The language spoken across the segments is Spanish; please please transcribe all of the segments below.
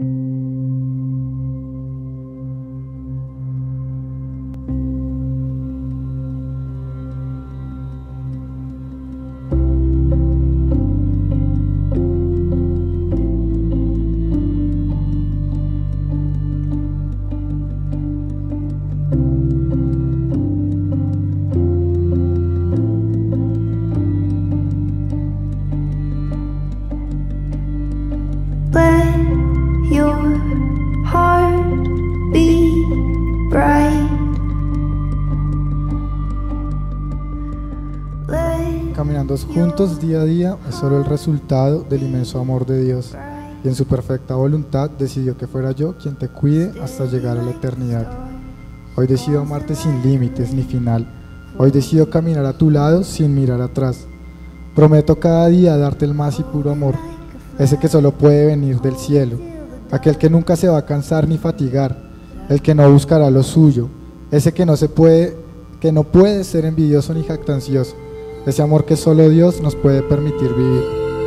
Let your heart be bright. Caminando juntos día a día es solo el resultado del inmenso amor de Dios, y en su perfecta voluntad decidió que fuera yo quien te cuide hasta llegar a la eternidad. Hoy decido amarte sin límites ni final. Hoy decido caminar a tu lado sin mirar atrás. Prometo cada día darte el más y puro amor, ese que solo puede venir del cielo, aquel que nunca se va a cansar ni fatigar, el que no buscará lo suyo, ese que no puede ser envidioso ni jactancioso, ese amor que solo Dios nos puede permitir vivir.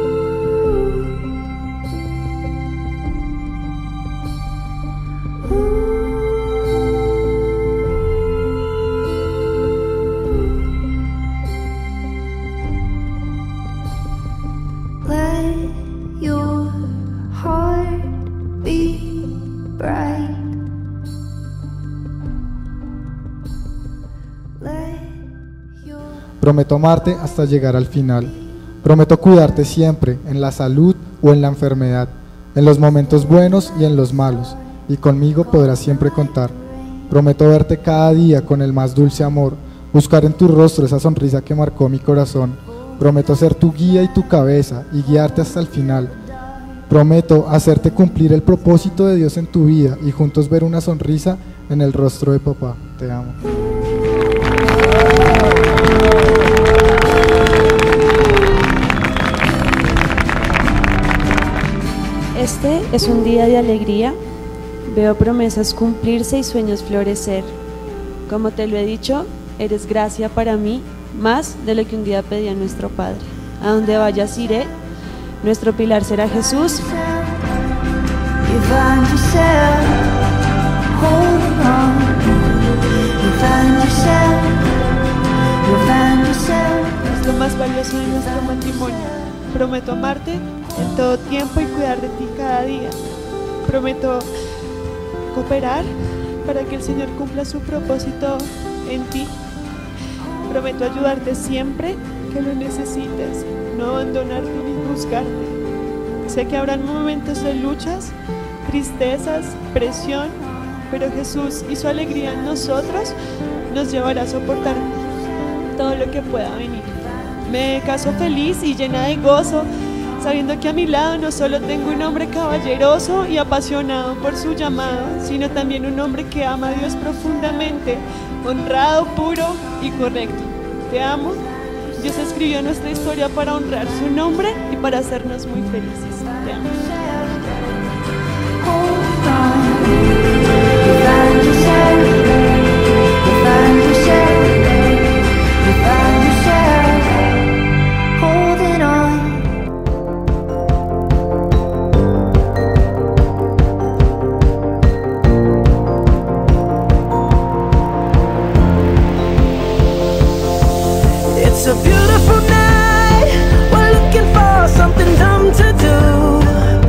Let your heart be bright. Let your... Prometo amarte hasta llegar al final. Prometo cuidarte siempre, en la salud o en la enfermedad, en los momentos buenos y en los malos, y conmigo podrás siempre contar. Prometo verte cada día con el más dulce amor, buscar en tu rostro esa sonrisa que marcó mi corazón. Prometo ser tu guía y tu cabeza y guiarte hasta el final. Prometo hacerte cumplir el propósito de Dios en tu vida y juntos ver una sonrisa en el rostro de papá. Te amo. Este es un día de alegría. Veo promesas cumplirse y sueños florecer. Como te lo he dicho, eres gracia para mí, más de lo que un día pedía nuestro Padre. A donde vayas iré, nuestro pilar será Jesús. Es lo más valioso de nuestro matrimonio. Prometo amarte en todo tiempo y cuidar de ti cada día. Prometo cooperar para que el Señor cumpla su propósito en ti. Prometo ayudarte siempre que lo necesites, no abandonarte ni juzgarte. Sé que habrán momentos de luchas, tristezas, presión, pero Jesús y su alegría en nosotros nos llevará a soportar todo lo que pueda venir. Me caso feliz y llena de gozo, sabiendo que a mi lado no solo tengo un hombre caballeroso y apasionado por su llamado, sino también un hombre que ama a Dios profundamente, honrado, puro y correcto. Te amo. Dios escribió nuestra historia para honrar su nombre y para hacernos muy felices. Te amo. It's a beautiful night. We're looking for something dumb to do.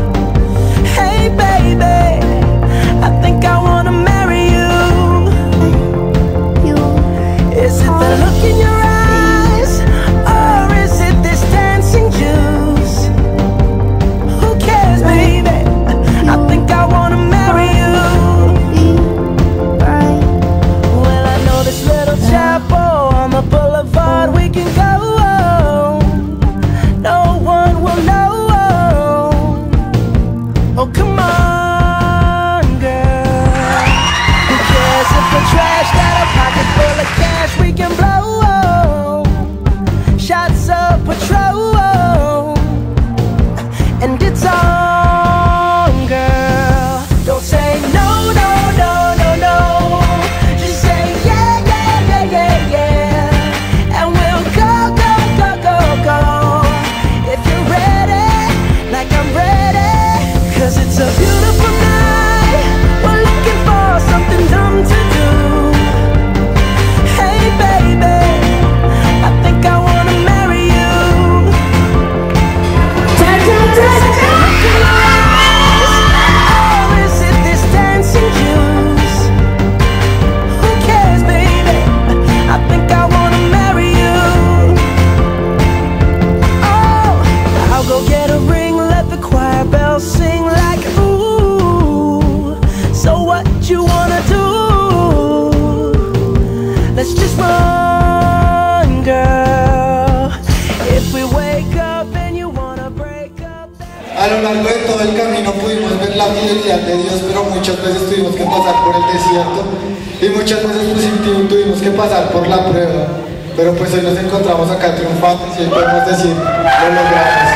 largo de todo el camino pudimos ver la fidelidad de Dios, pero muchas veces tuvimos que pasar por el desierto y muchas veces pues, tuvimos que pasar por la prueba. Pero pues hoy nos encontramos acá triunfantes y hoy podemos decir, lo logramos.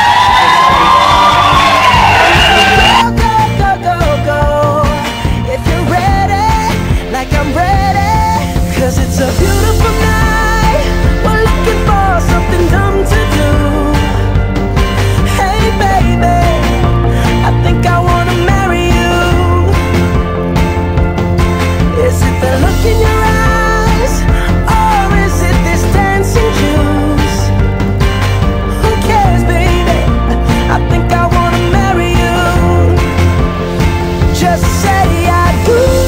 It's a beautiful night. We're looking for something dumb to do. Hey baby, I think I wanna marry you. Is it the look in your eyes, or is it this dancing juice? Who cares, baby? I think I wanna marry you. Just say I do.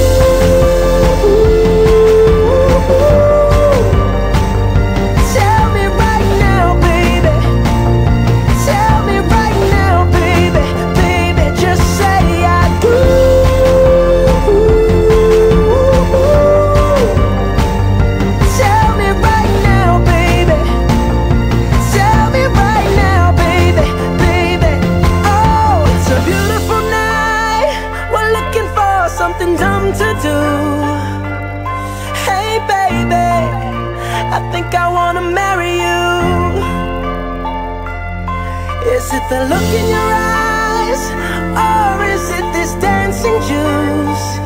Something dumb to do. Hey baby, I think I wanna marry you. Is it the look in your eyes, or is it this dancing juice?